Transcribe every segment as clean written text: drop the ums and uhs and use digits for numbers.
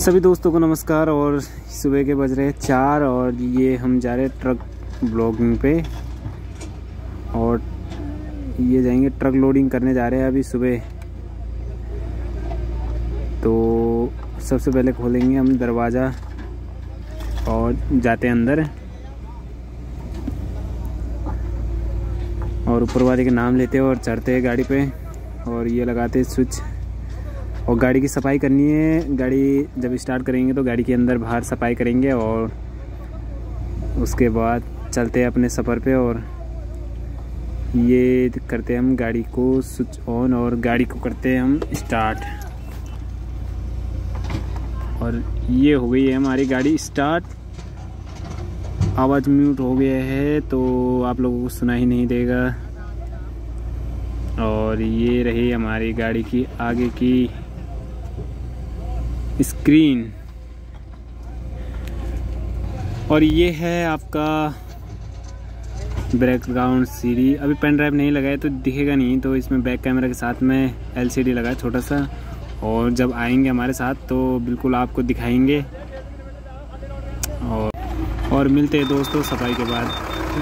सभी दोस्तों को नमस्कार। और सुबह के बज रहे हैं 4 और ये हम जा रहे हैं ट्रक ब्लॉगिंग पे और ये जाएंगे ट्रक लोडिंग करने जा रहे हैं अभी सुबह। तो सबसे पहले खोलेंगे हम दरवाज़ा और जाते हैं अंदर और ऊपर वाले के नाम लेते हैं और चढ़ते हैं गाड़ी पे और ये लगाते हैं स्विच। और गाड़ी की सफाई करनी है। गाड़ी जब स्टार्ट करेंगे तो गाड़ी के अंदर बाहर सफाई करेंगे और उसके बाद चलते हैं अपने सफ़र पे। और ये करते हैं हम गाड़ी को स्विच ऑन और गाड़ी को करते हैं हम स्टार्ट। और ये हो गई है हमारी गाड़ी स्टार्ट। आवाज़ म्यूट हो गया है तो आप लोगों को सुना ही नहीं देगा। और ये रही हमारी गाड़ी की आगे की स्क्रीन और ये है आपका बैकग्राउंड सीडी। अभी पेन ड्राइव नहीं लगाया तो दिखेगा नहीं, तो इसमें बैक कैमरा के साथ में एलसीडी लगा है छोटा सा। और जब आएंगे हमारे साथ तो बिल्कुल आपको दिखाएंगे। और मिलते हैं दोस्तों सफाई के बाद।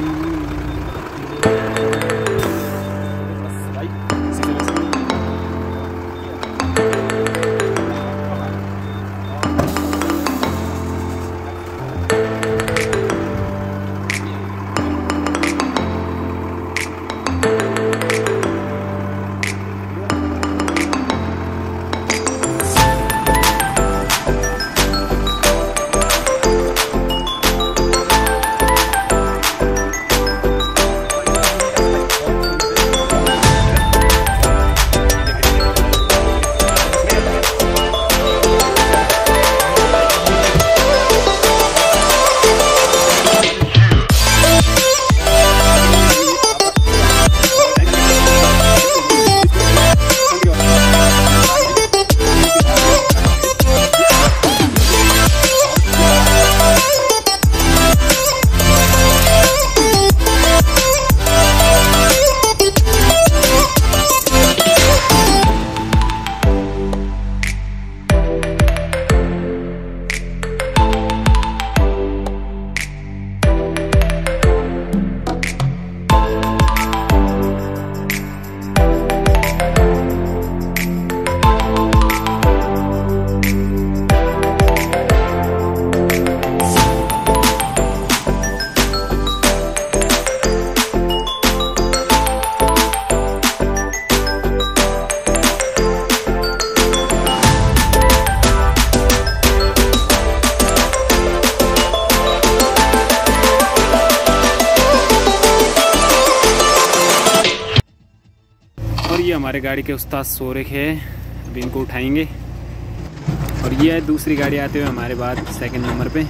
ये हमारे गाड़ी के उस्ताद सो रखे हैं, अभी इनको उठाएंगे। और ये है दूसरी गाड़ी आते हुए हमारे बाद सेकंड नंबर पे।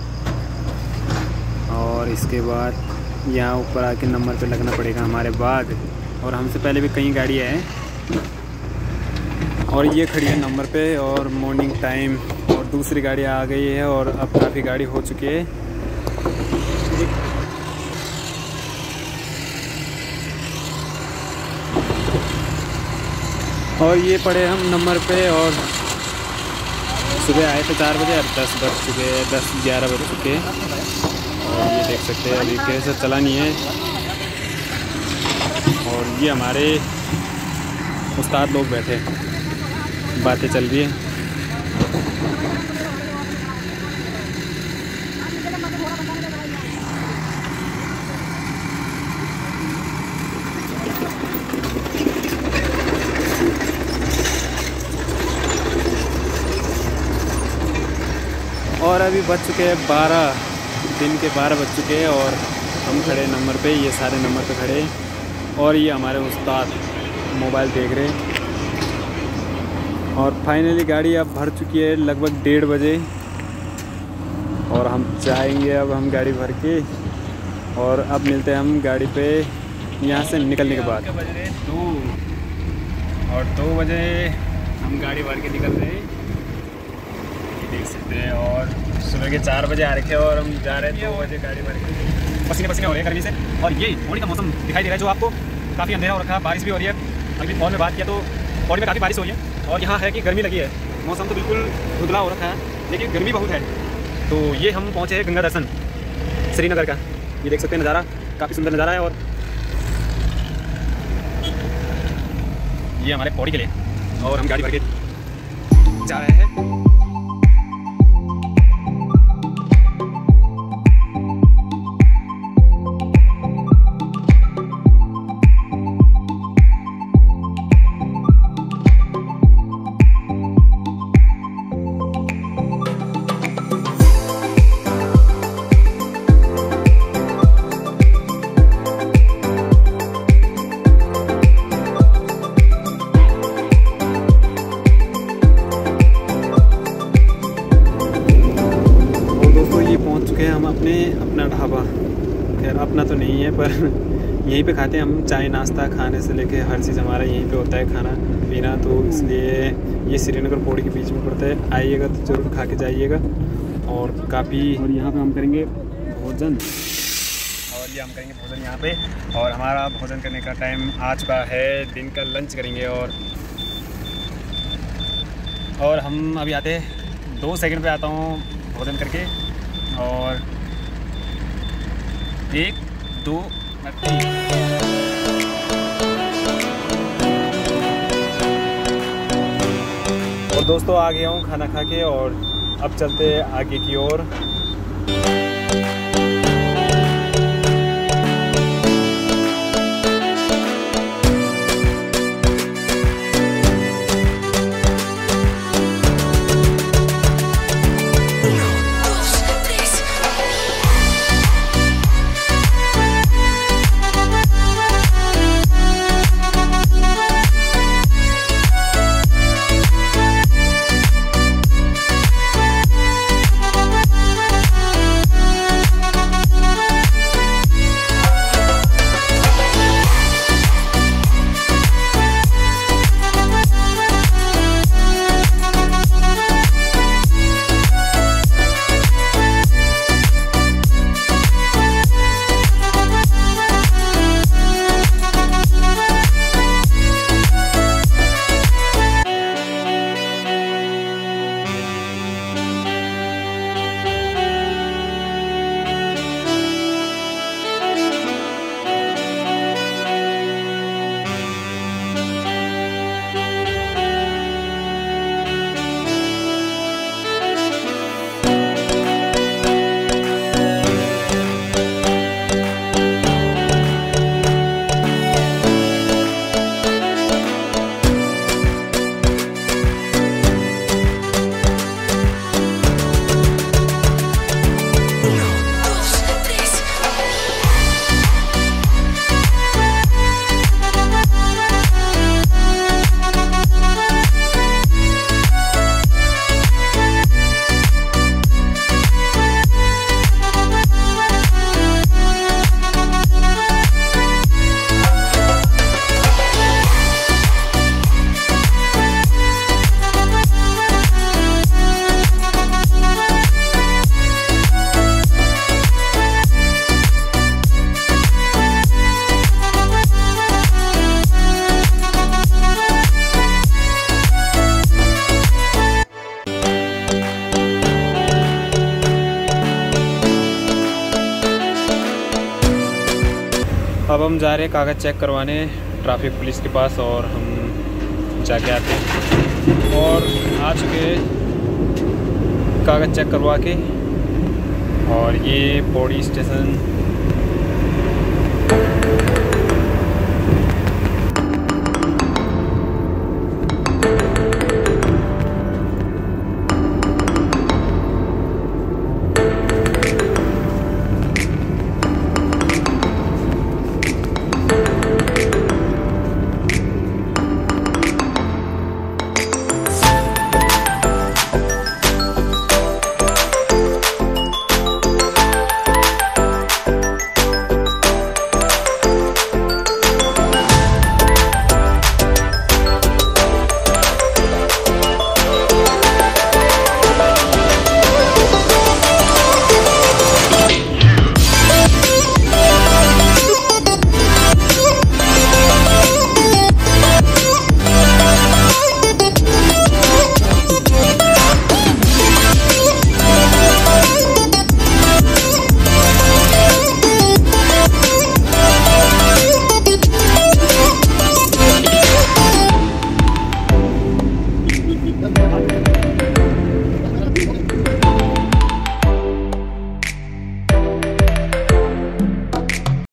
और इसके बाद यहाँ ऊपर आके नंबर पे लगना पड़ेगा हमारे बाद। और हमसे पहले भी कई गाड़ियाँ हैं और ये खड़ी है नंबर पे। और मॉर्निंग टाइम और दूसरी गाड़ी आ गई है और अब काफ़ी गाड़ी हो चुकी है। और ये पड़े हम नंबर पे और सुबह आए थे 4 बजे, अब 10 बज चुके हैं, 10-11 बज चुके हैं। और ये देख सकते हैं अभी कैसे चला नहीं है। और ये हमारे उस्ताद लोग बैठे बातें चल रही है। और अभी बज चुके हैं 12, दिन के 12 बज चुके हैं और हम खड़े नंबर पे। ये सारे नंबर पे खड़े और ये हमारे उस्ताद मोबाइल देख रहे हैं। और फाइनली गाड़ी अब भर चुकी है लगभग 1:30 बजे और हम जाएंगे अब हम गाड़ी भर के। और अब मिलते हैं हम गाड़ी पे यहाँ से निकलने के बाद। बज रहे 2 और 2 बजे हम गाड़ी भर के निकल रहे हैं, देख सकते हैं। और सुबह के 4 बजे आ रखे और हम जा रहे हैं 2 बजे गाड़ी भर के। पसीने पसीने हो रहे हैं गर्मी से। और ये होली का मौसम दिखाई दे रहा है जो आपको काफ़ी अंधेरा हो रखा है, बारिश भी हो रही है। अभी मॉल में बात किया तो पौड़ी में काफ़ी बारिश हो रही है और यहाँ है कि गर्मी लगी है, मौसम तो बिल्कुल धुंधला हो रखा है। लेकिन गर्मी बहुत है। तो ये हम पहुँचे हैं गंगा दर्शन श्रीनगर का। ये देख सकते हैं नज़ारा, काफ़ी सुंदर नज़ारा है। और ये हमारे पौड़ी के लिए, और हम गाड़ी भर के जा रहे हैं। हम अपना ढाबा, खैर अपना तो नहीं है पर यहीं पे खाते हैं हम। चाय नाश्ता खाने से लेके हर चीज़ हमारा यहीं पे होता है, खाना पीना। तो इसलिए ये श्रीनगर पौड़ी के बीच में पड़ता है। आइएगा तो ज़रूर खा के जाइएगा। और काफ़ी, और यहाँ पे हम करेंगे भोजन, और ये हम करेंगे भोजन यहाँ पे। और हमारा भोजन करने का टाइम आ चुका है, दिन का लंच करेंगे। और हम अभी आते 2 सेकंड पे आता हूँ भोजन करके। और 1 2 3। और दोस्तों आ गया हूँ खाना खा के, और अब चलते हैं आगे की ओर। अब हम जा रहे हैं कागज़ चेक करवाने ट्रैफिक पुलिस के पास, और हम जाके आते हैं। और आ चुके कागज़ चेक करवा के। और ये पौड़ी स्टेशन